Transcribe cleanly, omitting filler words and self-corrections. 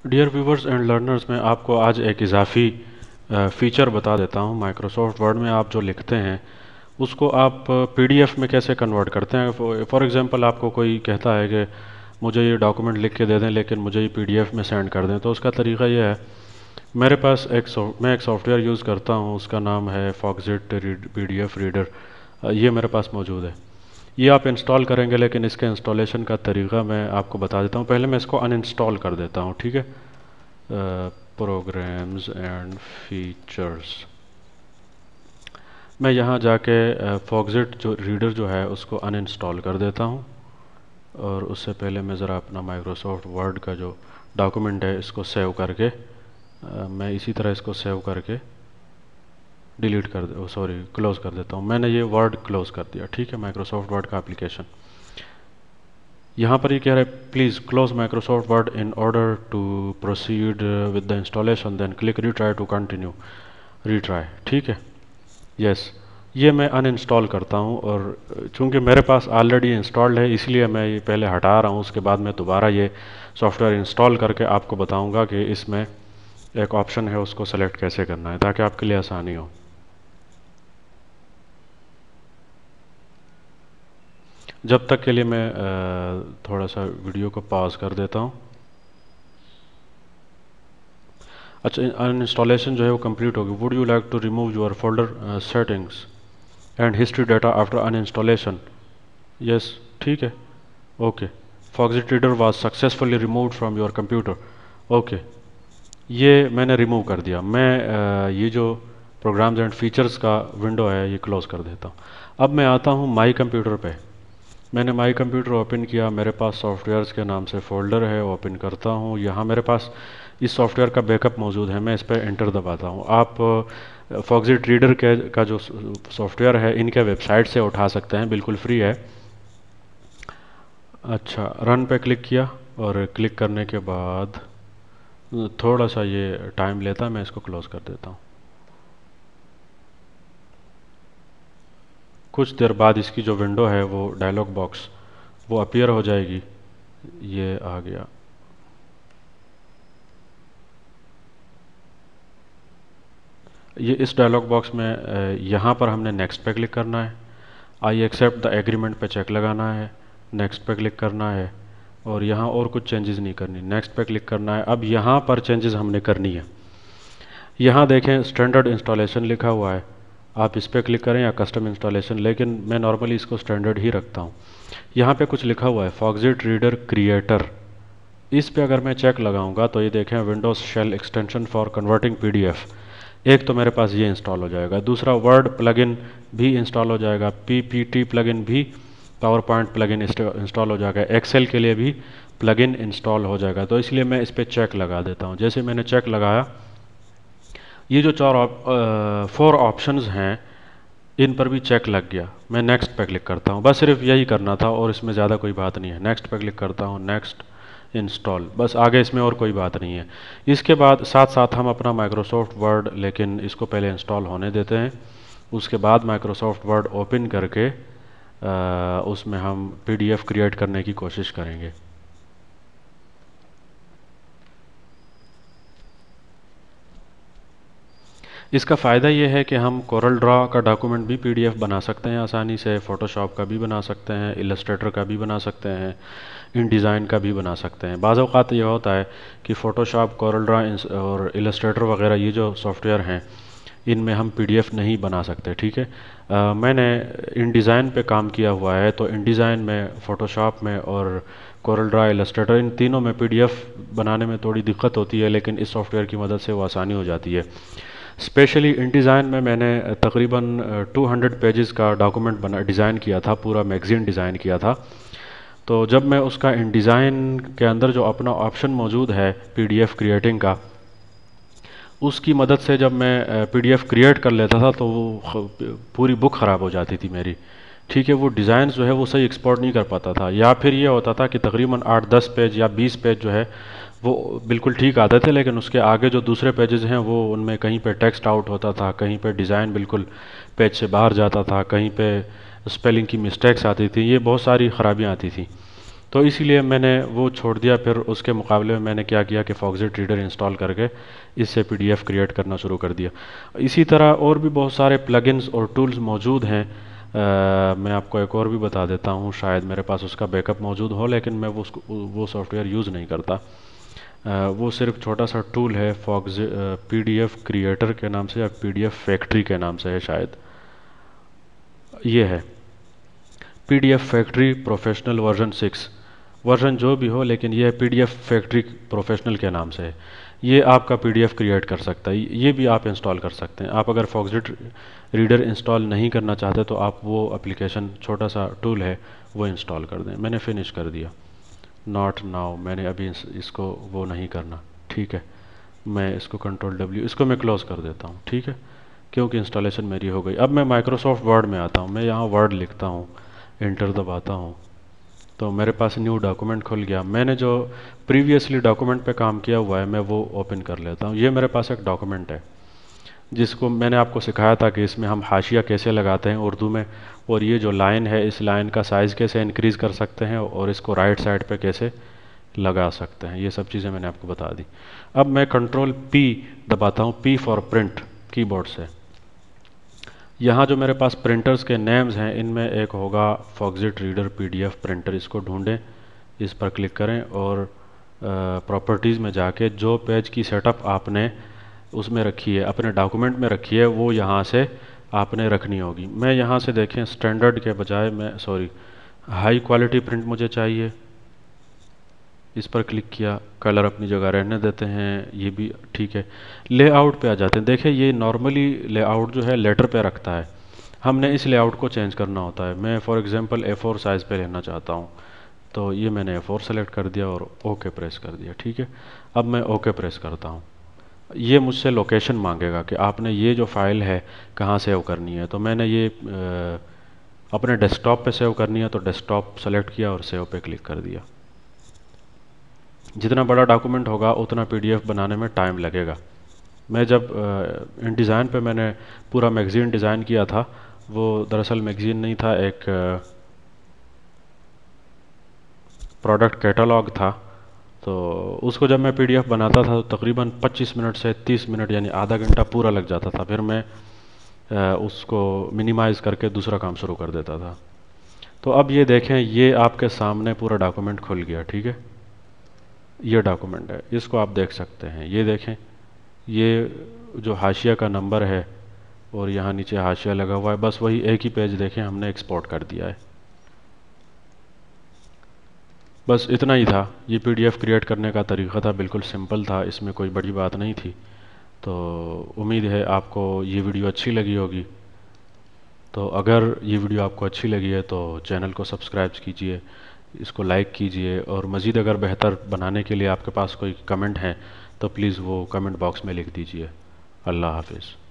Dear viewers and learners, मैं आपको आज एक इजाफी फ़ीचर बता देता हूँ। माइक्रोसॉफ्ट वर्ड में आप जो लिखते हैं उसको आप पीडीएफ में कैसे कन्वर्ट करते हैं। फॉर एग्जांपल आपको कोई कहता है कि मुझे ये डॉक्यूमेंट लिख के दे दें लेकिन मुझे ये पीडीएफ में सेंड कर दें, तो उसका तरीका ये है। मेरे पास मैं एक सॉफ्टवेयर यूज़ करता हूँ, उसका नाम है फॉक्सिट पीडीएफ रीडर। ये मेरे पास मौजूद है। ये आप इंस्टॉल करेंगे, लेकिन इसके इंस्टॉलेशन का तरीका मैं आपको बता देता हूँ। पहले मैं इसको अनइंस्टॉल कर देता हूँ, ठीक है। प्रोग्राम्स एंड फीचर्स, मैं यहाँ जाके फॉक्सिट जो रीडर जो है उसको अनइंस्टॉल कर देता हूँ। और उससे पहले मैं ज़रा अपना माइक्रोसॉफ्ट वर्ड का जो डॉक्यूमेंट है इसको सेव करके मैं इसी तरह इसको सेव करके डिलीट कर दे सॉरी क्लोज़ कर देता हूँ। मैंने ये वर्ड क्लोज़ कर दिया, ठीक है। माइक्रोसॉफ्ट वर्ड का एप्लीकेशन यहाँ पर ये कह रहा है please close Microsoft Word in order to proceed with the installation, then click retry to continue retry, ठीक है। यस, ये मैं अनइंस्टॉल करता हूँ और चूंकि मेरे पास ऑलरेडी इंस्टॉल्ड है इसलिए मैं ये पहले हटा रहा हूँ। उसके बाद मैं दोबारा ये सॉफ्टवेयर इंस्टॉल करके आपको बताऊँगा कि इसमें एक ऑप्शन है उसको सेलेक्ट कैसे करना है, ताकि आपके लिए आसानी हो। जब तक के लिए मैं थोड़ा सा वीडियो को पॉज कर देता हूँ। अच्छा, अनइंस्टॉलेशन जो है वो कंप्लीट होगी। Would you like to remove your folder settings and history data after uninstallation? Yes, ठीक है, okay. Foxit Reader was successfully removed from your computer. Okay, ये मैंने रिमूव कर दिया। मैं ये जो प्रोग्राम्स एंड फीचर्स का विंडो है ये क्लोज कर देता हूँ। अब मैं आता हूँ माई कंप्यूटर पे। मैंने माई कंप्यूटर ओपन किया, मेरे पास सॉफ्टवेयर्स के नाम से फ़ोल्डर है। ओपन करता हूँ, यहाँ मेरे पास इस सॉफ्टवेयर का बैकअप मौजूद है। मैं इस पर एंटर दबाता हूँ। आप फॉक्सिट रीडर के का जो सॉफ्टवेयर है इनके वेबसाइट से उठा सकते हैं, बिल्कुल फ्री है। अच्छा, रन पे क्लिक किया और क्लिक करने के बाद थोड़ा सा ये टाइम लेता है, मैं इसको क्लोज़ कर देता हूँ। कुछ देर बाद इसकी जो विंडो है वो डायलॉग बॉक्स वो अपीयर हो जाएगी। ये आ गया। ये इस डायलॉग बॉक्स में यहाँ पर हमने नेक्स्ट पे क्लिक करना है। आई एक्सेप्ट द एग्रीमेंट पे चेक लगाना है। नेक्स्ट पे क्लिक करना है और यहाँ और कुछ चेंजेस नहीं करनी। नेक्स्ट पे क्लिक करना है। अब यहाँ पर चेंजेस हमने करनी है। यहाँ देखें स्टैंडर्ड इंस्टॉलेशन लिखा हुआ है, आप इस पर क्लिक करें या कस्टम इंस्टॉलेशन, लेकिन मैं नॉर्मली इसको स्टैंडर्ड ही रखता हूँ। यहाँ पे कुछ लिखा हुआ है फॉक्सिट रीडर क्रिएटर। इस पे अगर मैं चेक लगाऊंगा तो ये देखें Windows shell extension for converting PDF. एक तो मेरे पास ये इंस्टॉल हो जाएगा, दूसरा वर्ड प्लगइन भी इंस्टॉल हो जाएगा, पीपीटी प्लगइन भी, पावर पॉइंट प्लगइन इंस्टॉल हो जाएगा, एक्सेल के लिए भी प्लगइन इंस्टॉल हो जाएगा। तो इसलिए मैं इस पर चेक लगा देता हूँ। जैसे मैंने चेक लगाया, ये जो 4 ऑप्शंस हैं इन पर भी चेक लग गया। मैं नेक्स्ट पे क्लिक करता हूँ। बस सिर्फ यही करना था और इसमें ज़्यादा कोई बात नहीं है। नेक्स्ट पे क्लिक करता हूँ, नेक्स्ट इंस्टॉल, बस आगे इसमें और कोई बात नहीं है। इसके बाद साथ साथ हम अपना माइक्रोसॉफ्ट वर्ड, लेकिन इसको पहले इंस्टॉल होने देते हैं। उसके बाद माइक्रोसॉफ्ट वर्ड ओपन करके उसमें हम पीडीएफ क्रिएट करने की कोशिश करेंगे। इसका फ़ायदा ये है कि हम कोरल ड्रा का डॉक्यूमेंट भी पीडीएफ बना सकते हैं आसानी से, फ़ोटोशॉप का भी बना सकते हैं, इलस्ट्रेटर का भी बना सकते हैं, इन डिज़ाइन का भी बना सकते हैं। बाज़ औक़ात ये होता है कि फ़ोटोशॉप, कोरल ड्रा और इलस्ट्रेटर वगैरह ये जो सॉफ्टवेयर हैं इनमें हम पीडीएफ नहीं बना सकते, ठीक है। मैंने इन डिज़ाइन पे काम किया हुआ है, तो इन डिज़ाइन में, फ़ोटोशॉप में और कोरल ड्रा, इलस्ट्रेटर, इन तीनों में पीडीएफ बनाने में थोड़ी दिक्कत होती है, लेकिन इस सॉफ्टवेयर की मदद से वो आसानी हो जाती है। स्पेशली इन डिज़ाइन में मैंने तकरीबन 200 पेजेस का डॉक्यूमेंट डिज़ाइन किया था, पूरा मैगज़ीन डिज़ाइन किया था। तो जब मैं उसका इन डिज़ाइन के अंदर जो अपना ऑप्शन मौजूद है पीडीएफ क्रिएटिंग का, उसकी मदद से जब मैं पीडीएफ क्रिएट कर लेता था तो वो पूरी बुक ख़राब हो जाती थी मेरी, ठीक है। वो डिज़ाइन जो है वो सही एक्सपोर्ट नहीं कर पाता था, या फिर ये होता था कि तकरीबन 8-10 पेज या 20 पेज जो है वो बिल्कुल ठीक आते थे, लेकिन उसके आगे जो दूसरे पेजेस हैं वो उनमें कहीं पे टेक्स्ट आउट होता था, कहीं पे डिज़ाइन बिल्कुल पेज से बाहर जाता था, कहीं पे स्पेलिंग की मिस्टेक्स आती थी, ये बहुत सारी ख़राबियाँ आती थी। तो इसीलिए मैंने वो छोड़ दिया। फिर उसके मुकाबले में मैंने क्या किया कि फॉक्सिट रीडर इंस्टॉल करके इससे पीडीएफ क्रिएट करना शुरू कर दिया। इसी तरह और भी बहुत सारे प्लगइन्स और टूल्स मौजूद हैं। मैं आपको एक और भी बता देता हूँ, शायद मेरे पास उसका बैकअप मौजूद हो, लेकिन मैं वो सॉफ्टवेयर यूज़ नहीं करता। वो सिर्फ छोटा सा टूल है, फॉक्स पीडीएफ क्रिएटर के नाम से या पीडीएफ फैक्ट्री के नाम से है शायद। ये है PDF Factory professional version 6। Version जो भी हो, लेकिन ये पीडीएफ फैक्ट्री प्रोफेशनल के नाम से है। ये आपका पीडीएफ क्रिएट कर सकता है, ये भी आप इंस्टॉल कर सकते हैं। आप अगर फॉक्सिट रीडर इंस्टॉल नहीं करना चाहते तो आप वो एप्लीकेशन, छोटा सा टूल है, वो इंस्टॉल कर दें। मैंने फिनिश कर दिया। नॉट नाउ, मैंने अभी इसको वो नहीं करना। ठीक है, मैं इसको कंट्रोल W, इसको मैं क्लोज़ कर देता हूँ। ठीक है, क्योंकि इंस्टॉलेशन मेरी हो गई। अब मैं माइक्रोसॉफ्ट वर्ड में आता हूँ, मैं यहाँ वर्ड लिखता हूँ, इंटर दबाता हूँ, तो मेरे पास न्यू डॉक्यूमेंट खुल गया। मैंने जो प्रीवियसली डॉक्यूमेंट पे काम किया हुआ है मैं वो ओपन कर लेता हूँ। ये मेरे पास एक डॉक्यूमेंट है जिसको मैंने आपको सिखाया था कि इसमें हम हाशिया कैसे लगाते हैं उर्दू में, और ये जो लाइन है इस लाइन का साइज़ कैसे इंक्रीज़ कर सकते हैं और इसको राइट साइड पे कैसे लगा सकते हैं, ये सब चीज़ें मैंने आपको बता दी। अब मैं कंट्रोल P दबाता हूँ, P फॉर प्रिंट, कीबोर्ड से। यहाँ जो मेरे पास प्रिंटर्स के नेम्स हैं इनमें एक होगा फॉक्सिट रीडर पीडीएफ प्रिंटर। इसको ढूंढें, इस पर क्लिक करें और प्रॉपर्टीज़ में जाके जो पेज की सेटअप आपने उसमें रखी है, अपने डॉक्यूमेंट में रखी है, वो यहाँ से आपने रखनी होगी। मैं यहाँ से देखें स्टैंडर्ड के बजाय मैं हाई क्वालिटी प्रिंट मुझे चाहिए। इस पर क्लिक किया, कलर अपनी जगह रहने देते हैं, ये भी ठीक है। लेआउट पे आ जाते हैं। देखिए ये नॉर्मली लेआउट जो है लेटर पे रखता है, हमने इस लेआउट को चेंज करना होता है। मैं फॉर एग्जांपल A4 साइज़ पे लेना चाहता हूँ, तो ये मैंने A4 सेलेक्ट कर दिया और ओके प्रेस कर दिया। ठीक है, अब मैं ओके प्रेस करता हूँ। ये मुझसे लोकेशन मांगेगा कि आपने ये जो फाइल है कहाँ सेव करनी है, तो मैंने ये अपने डेस्कटॉप पे सेव करनी है, तो डेस्कटॉप सेलेक्ट किया और सेव पे क्लिक कर दिया। जितना बड़ा डॉक्यूमेंट होगा उतना पीडीएफ बनाने में टाइम लगेगा। मैं जब इन डिज़ाइन पे मैंने पूरा मैगज़ीन डिज़ाइन किया था, वो दरअसल मैगज़ीन नहीं था, एक प्रोडक्ट कैटलॉग था। तो उसको जब मैं पीडीएफ बनाता था तो तकरीबन 25 मिनट से 30 मिनट यानी आधा घंटा पूरा लग जाता था। फिर मैं उसको मिनिमाइज़ करके दूसरा काम शुरू कर देता था। तो अब ये देखें, ये आपके सामने पूरा डॉक्यूमेंट खुल गया। ठीक है, ये डॉक्यूमेंट है, इसको आप देख सकते हैं। ये देखें, ये जो हाशिया का नंबर है और यहाँ नीचे हाशिया लगा हुआ है, बस वही एक ही पेज देखें हमने एक्सपोर्ट कर दिया है। बस इतना ही था। ये पीडीएफ क्रिएट करने का तरीका था, बिल्कुल सिंपल था, इसमें कोई बड़ी बात नहीं थी। तो उम्मीद है आपको ये वीडियो अच्छी लगी होगी। तो अगर ये वीडियो आपको अच्छी लगी है तो चैनल को सब्सक्राइब कीजिए, इसको लाइक कीजिए, और मज़ीद अगर बेहतर बनाने के लिए आपके पास कोई कमेंट है तो प्लीज़ वो कमेंट बॉक्स में लिख दीजिए। अल्लाह हाफिज़।